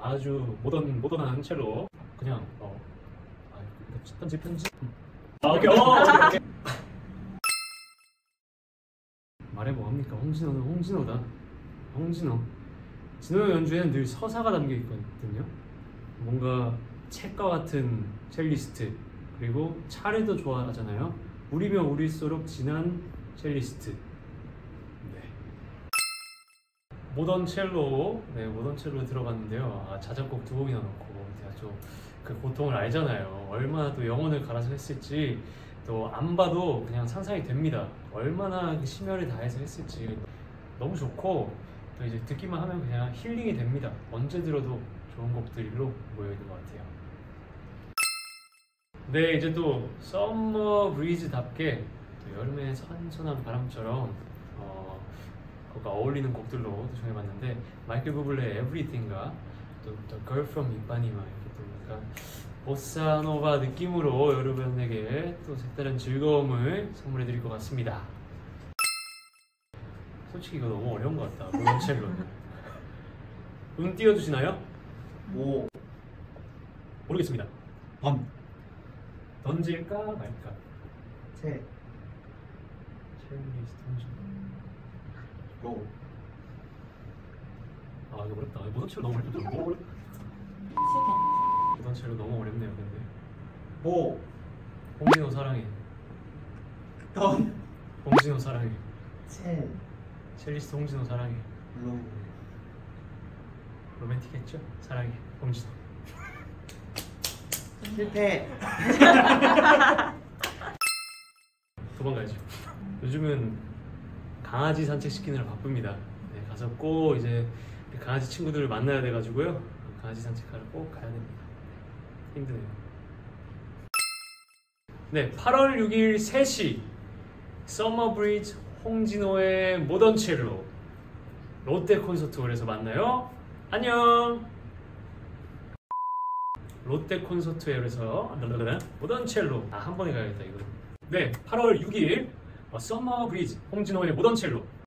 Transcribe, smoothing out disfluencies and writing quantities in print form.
아주 모던한 첼로. 그냥 편집. 오케이. 말해 뭐합니까? 홍진호는 홍진호다. 홍진호. 진호 연주에는 늘 서사가 담겨 있거든요. 뭔가 책과 같은 첼리스트, 그리고 차례도 좋아하잖아요. 우리면 우릴수록 진한 첼리스트. 네. 모던 첼로 들어갔는데요. 자작곡 2곡이나 넣고 제가 좀 그 고통을 알잖아요. 얼마나 또 영혼을 갈아서 했을지, 또 안 봐도 그냥 상상이 됩니다. 얼마나 그 심혈을 다해서 했을지. 너무 좋고, 또 이제 듣기만 하면 그냥 힐링이 됩니다. 언제 들어도 좋은 곡들로 모여있는 것 같아요. 네, 이제 또 썸머 브리즈답게 또 여름의 선선한 바람처럼 그가 어울리는 곡들로 또 정해봤는데, 마이클 부블레의 Everything과 또 The Girl from 이파니마, 이렇게 또 약간 보사노바 느낌으로 여러분에게 또 색다른 즐거움을 선물해드릴 것 같습니다. 솔직히 이거 너무 어려운 것 같다. 모던첼로는. 운 띄워주시나요? 오. 모르겠습니다. 밤. 던질까 말까? 새. 첼리스트 던져. 고. 아, 이거 어렵다. 모던첼로 너무 어렵다. 모던첼로 너무 어렵네요. 근데 보. 홍진호 사랑해. 던. 홍진호 사랑해. 첼. 첼리스트 홍진호 사랑해. 로. 로맨틱했죠? 사랑해 홍진호. 실패. 도망가야죠. 요즘은 강아지 산책시키느라 바쁩니다. 네, 가서 꼭 이제 강아지 친구들을 만나야 돼가지고요. 강아지 산책하러 꼭 가야 됩니다. 힘드네요. 네, 8월 6일 3시 서머 브리즈 홍진호의 모던 첼로 롯데 콘서트홀에서 만나요. 안녕. 롯데 콘서트홀에서 모던 첼로. 한 번에 가야겠다 이거. 네, 8월 6일 서머 브리즈 홍진호의 모던 첼로